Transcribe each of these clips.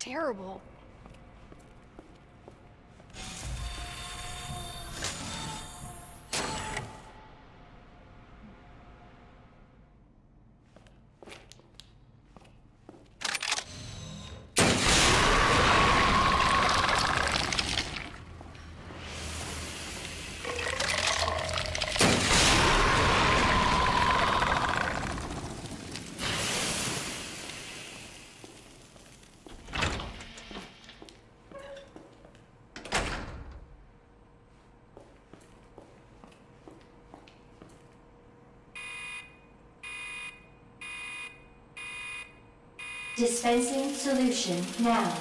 terrible. Dispensing solution now.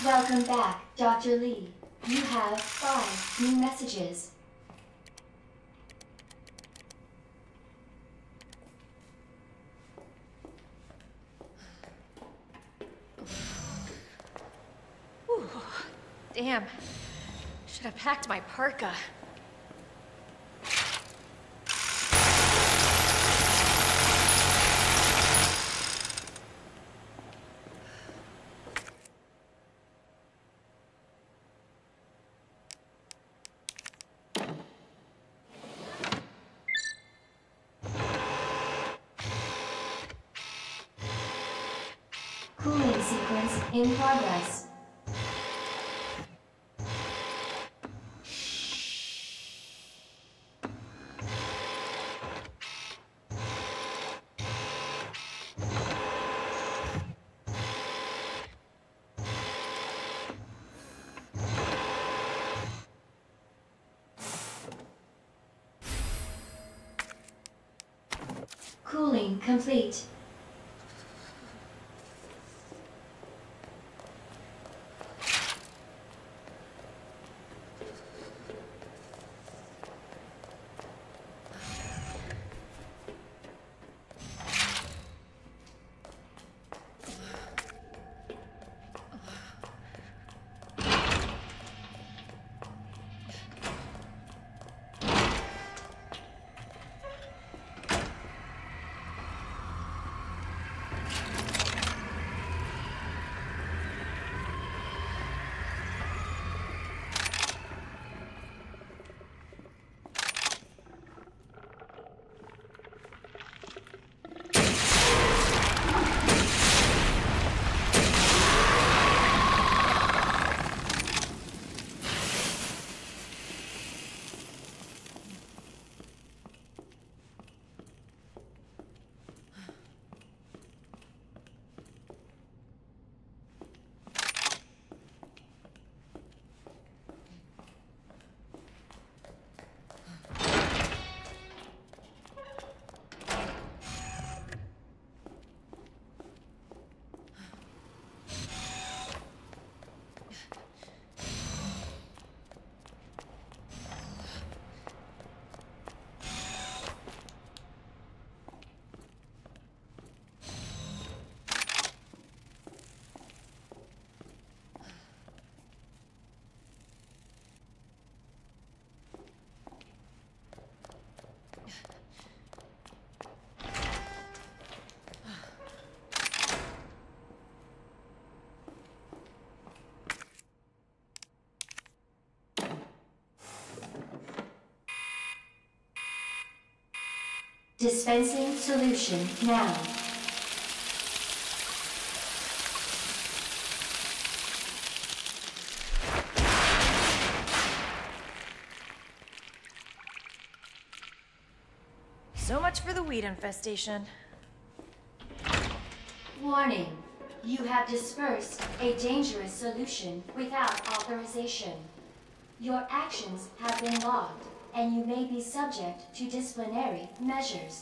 Welcome back, Dr. Lee. You have 5 new messages. Ooh, damn. Should have packed my parka. Cooling sequence in progress. Cooling complete. Dispensing solution now. So much for the weed infestation. Warning. You have dispersed a dangerous solution without authorization. Your actions have been logged, and you may be subject to disciplinary measures.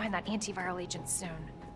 find that antiviral agent soon.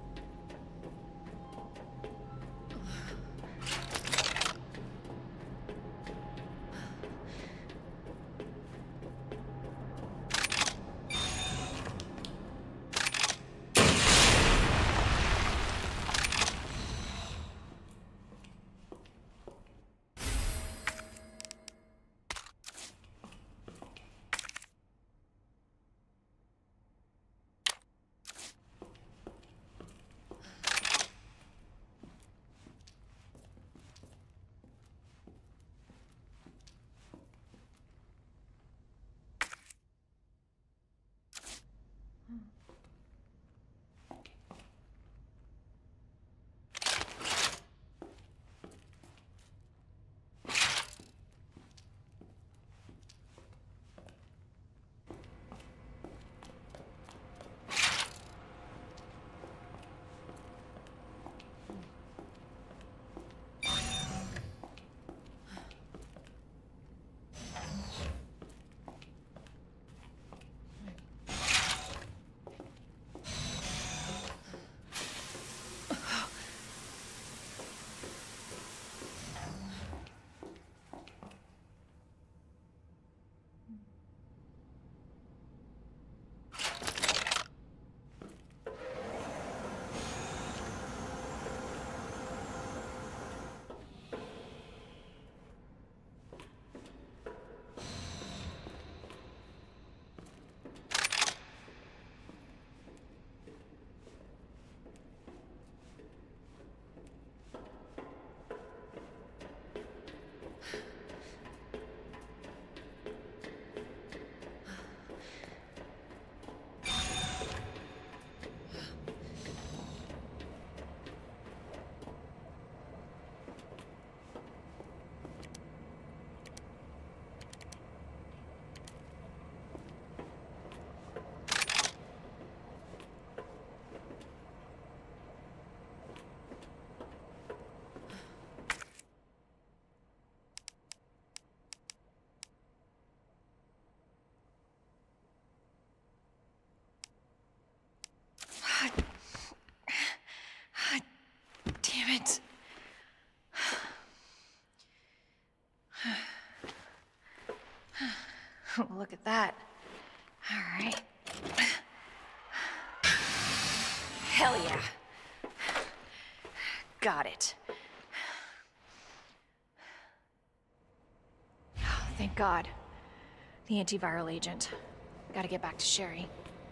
Damn it. Look at that. All right. Hell yeah. Got it. Oh, thank God. The antiviral agent. Gotta get back to Sherry.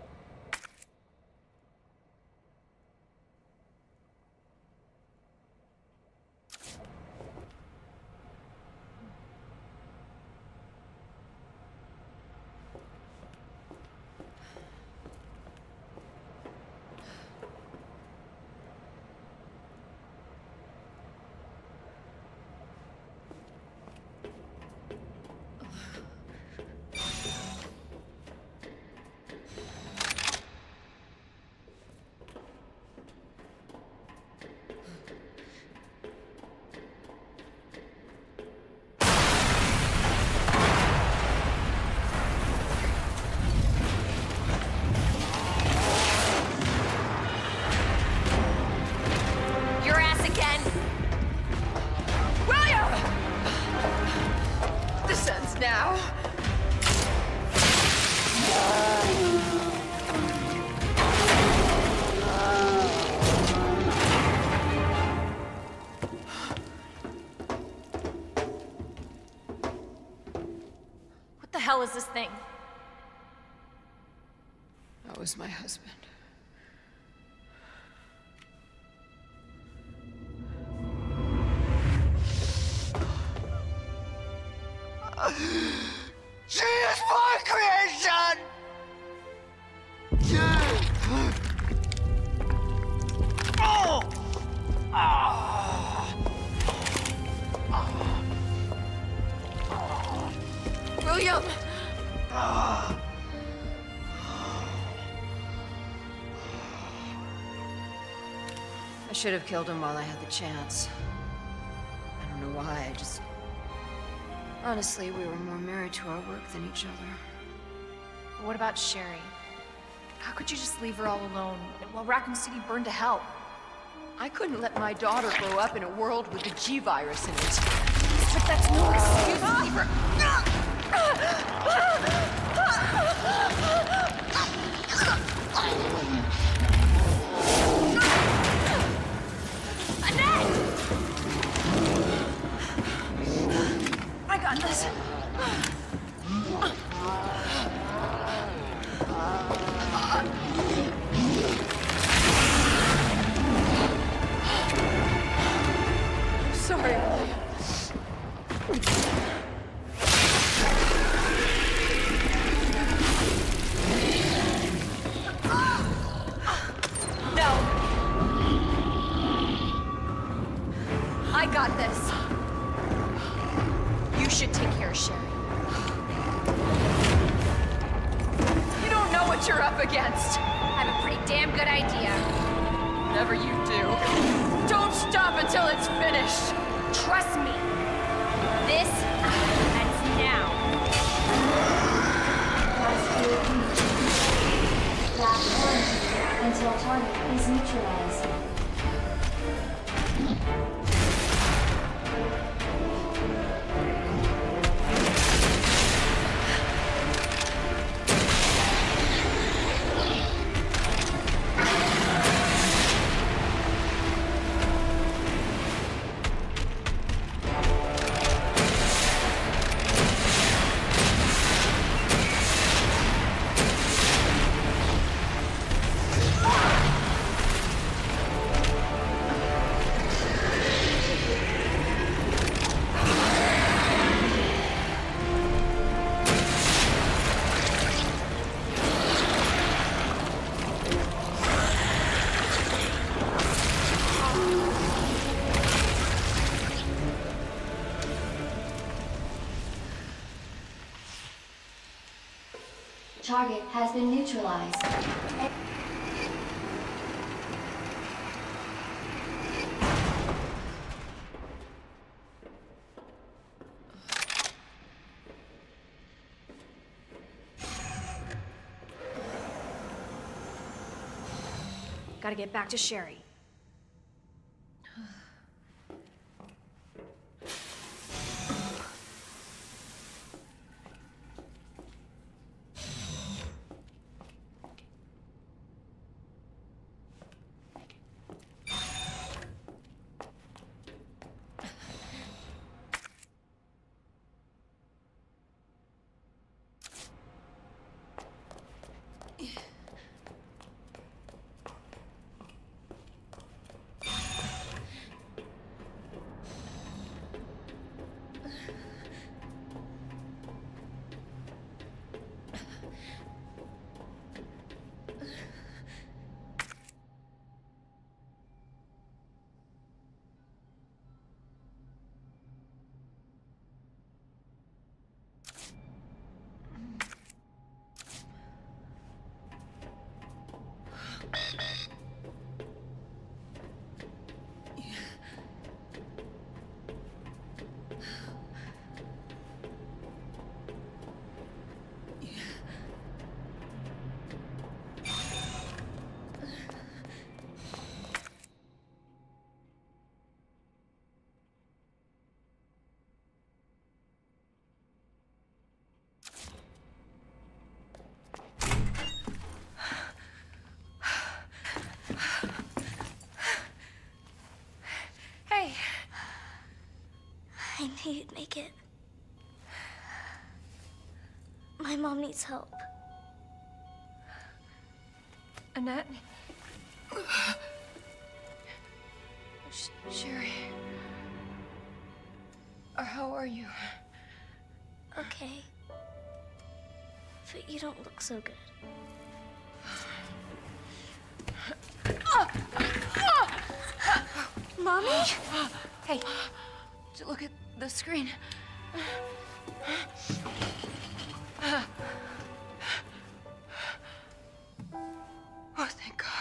What the hell is this thing? That was my husband. She is my creation! Oh! William! I should have killed him while I had the chance. I don't know why, honestly, we were more married to our work than each other. What about Sherry? How could you just leave her all alone while Racoon City burned to hell? I couldn't let my daughter grow up in a world with the G-virus in it. But that's no excuse to leave her. Annette! I got this. Sorry, Bloodium. No. I got this. You should take care of Sherry. You don't know what you're up against. I have a pretty damn good idea. Whatever you do, don't stop until it's finished. Trust me. This ends now. Last quarantine until target is neutralized. Target has been neutralized. Gotta get back to Sherry. I knew you'd make it. My mom needs help. Annette? Sherry? How are you? Okay. But you don't look so good. Mommy? Hey, look at the screen. Oh, thank God.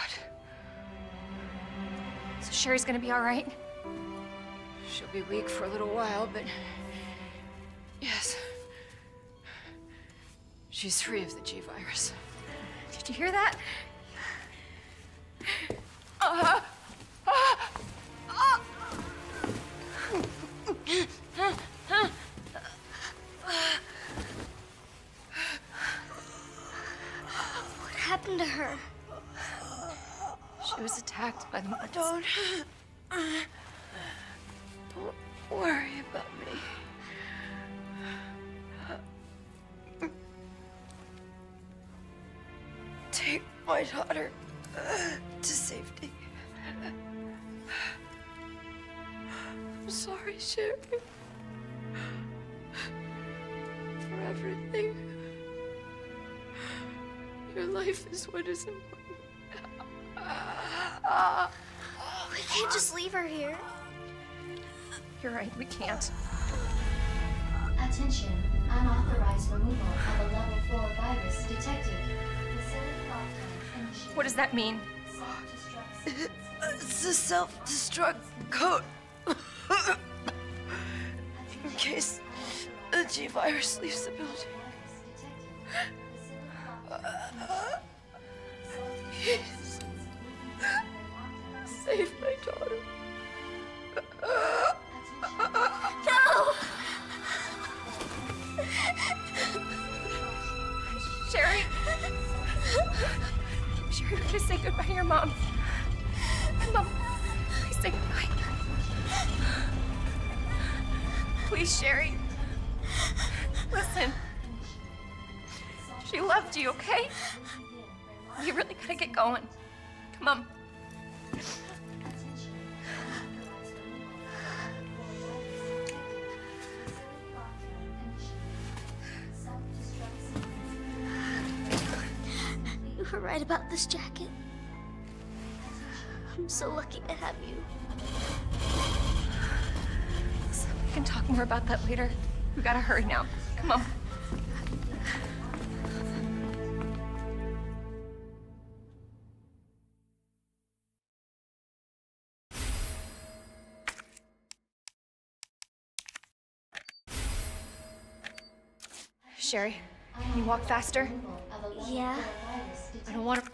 So Sherry's gonna be all right? She'll be weak for a little while, but yes. She's free of the G-virus. Did Do you hear that? What happened to her? She was attacked by the monsters. Don't worry about me. Take my daughter to safety. I'm sorry, Sherry. For everything. Your life is what is important. We can't just leave her here. You're right, we can't. Attention, unauthorized removal of a level 4 virus detected. Facility lockdown initiated. What does that mean? Self-destruct sequence. It's a self-destruct code. In case the G-virus leaves the building. Please. Save my daughter. No! Sherry! Sherry, we gotta say goodbye to your mom. Mom, please say goodbye. Please, Sherry. Listen. She loved you, okay? You really gotta get going. Come on. You were right about this jacket. I'm so lucky to have you. We can talk more about that later. We gotta hurry now. Come on. Sherry, can you walk faster? Yeah. I don't want to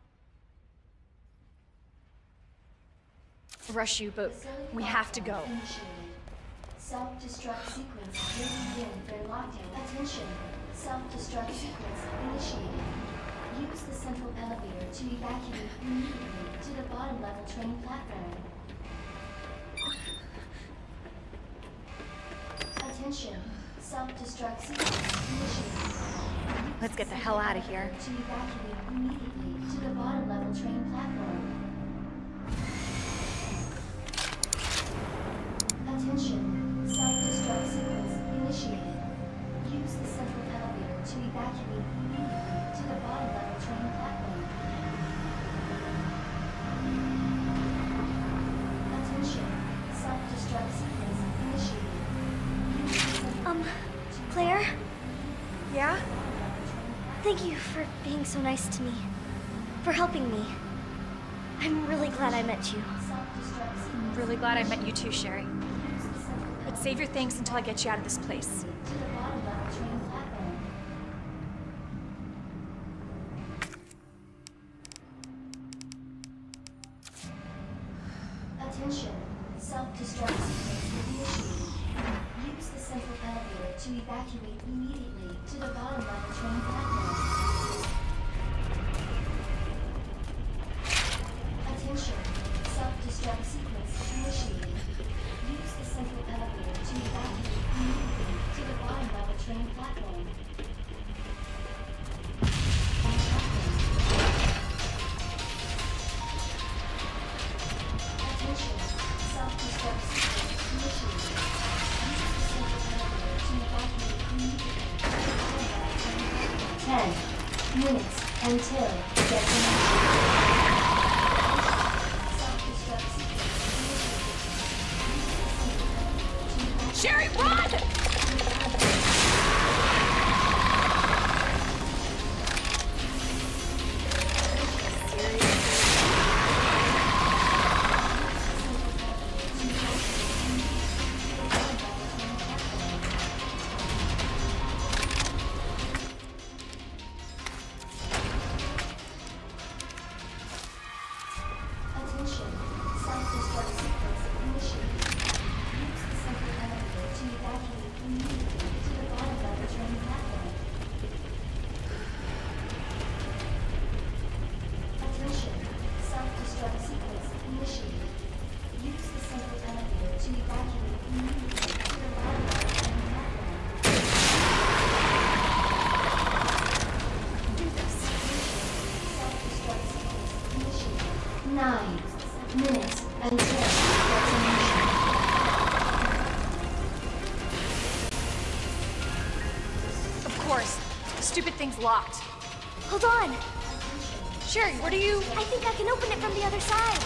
rush you, but we have to go. Self-destruct sequence will begin for lockdown. Attention. Self-destruct sequence initiated. Use the central elevator to evacuate immediately to the bottom level train platform. Attention. Self-destruct sequence initiated. Let's get the hell out of here. To evacuate immediately to the bottom level train platform. Attention. Self-destruct sequence initiated. Use the central elevator to evacuate immediately to the bottom level train platform. Attention. Self-destruct sequence initiated. Use the central Claire? Yeah? Thank you for being so nice to me. For helping me. I'm really glad I met you. I'm really glad I met you too, Sherry. But save your thanks until I get you out of this place. to the bottom level train platform. Attention. Self-destruct sequence initiated. Use the central elevator to evacuate immediately to the bottom level train platform. Attention. Self-destruct sequence initiated. Use the central elevator to evacuate immediately to the bottom level train platform. Attention. Self-destruct sequence initiated. Use the central elevator to evacuate immediately to the bottom level train platform. 10 minutes until destination. Self-destruct sequence initiated. Sherry, run! doors. The stupid thing's locked. Hold on. Sherry, what are you... I think I can open it from the other side.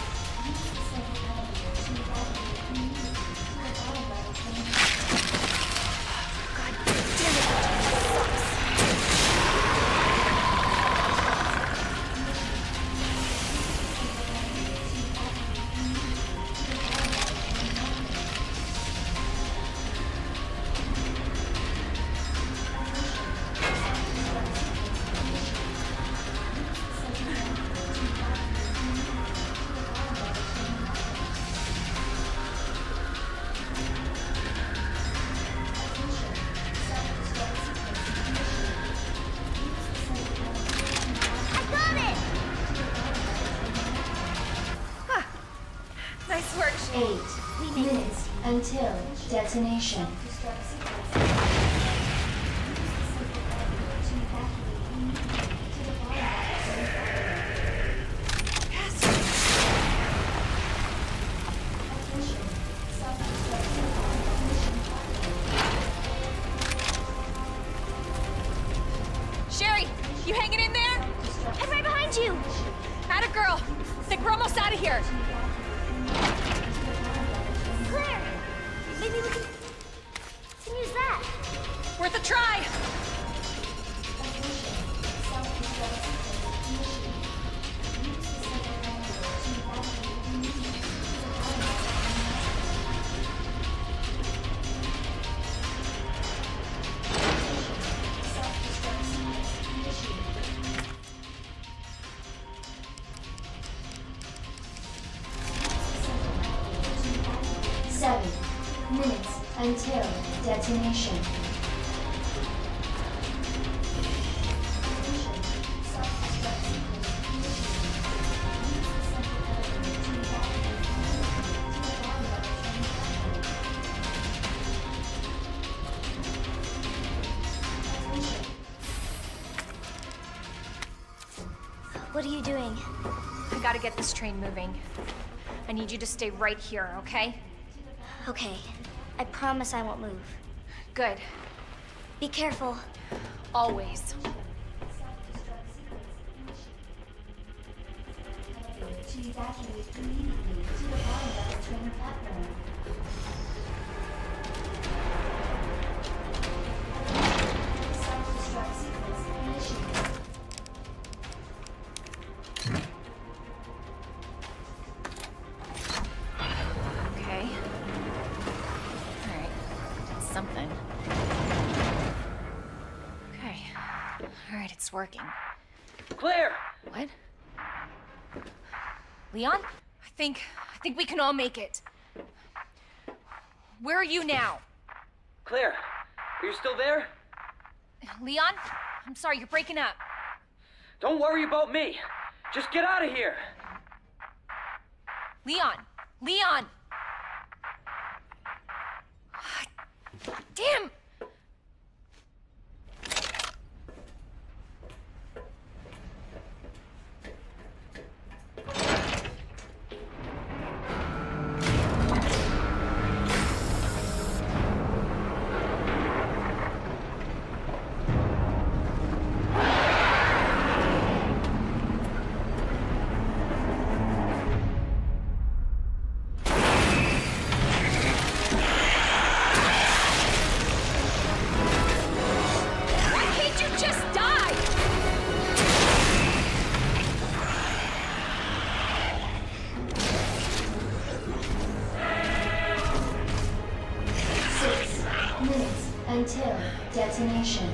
Nice work. 8 minutes until detonation. Sherry, you hanging in there? I'm right behind you. Atta girl. Think we're almost out of here. Claire, maybe we can use that. Worth a try. Until detonation. What are you doing? I gotta get this train moving. I need you to stay right here, okay? Okay. I promise I won't move. Good. Be careful. Always. To evacuate immediately to the bottom of the train platform. Self-destruct sequence initiated. Okay. Alright. That's something. Okay. Alright, it's working. Claire! What? Leon? I think we can all make it. Where are you now? Claire, are you still there? Leon? I'm sorry, you're breaking up. Don't worry about me. Just get out of here. Leon! Leon! Damn! Until detonation.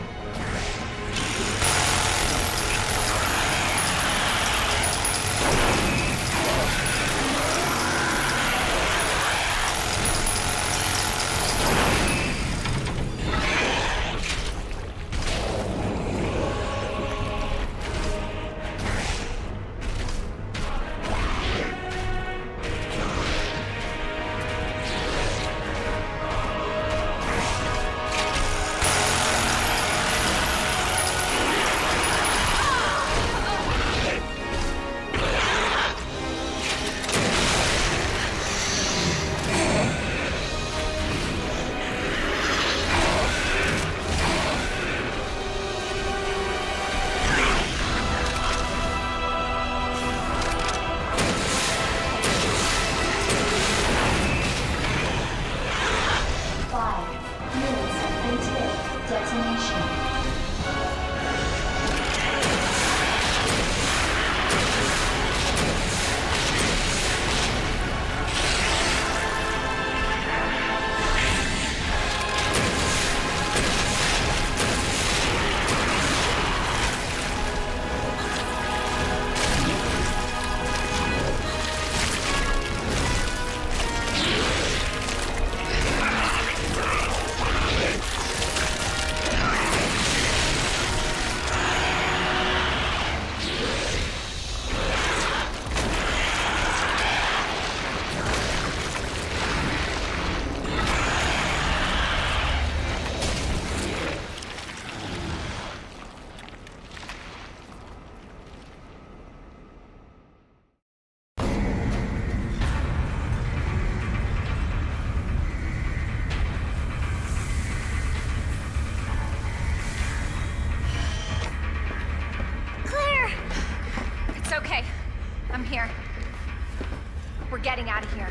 I'm here. We're getting out of here.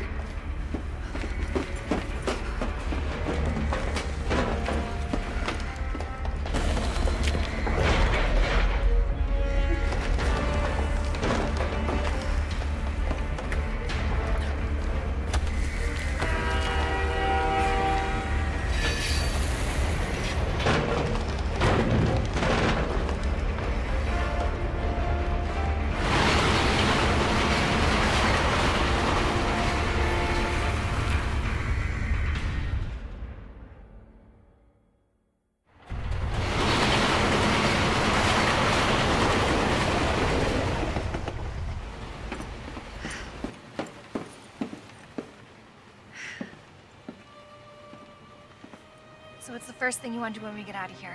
So what's the first thing you want to do when we get out of here?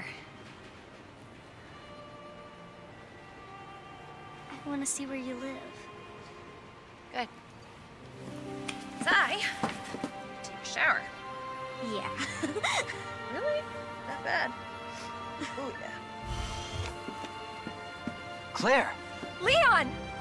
I want to see where you live. Good. 'Cause I take a shower. Yeah. Really? That bad? Oh yeah. Claire! Leon!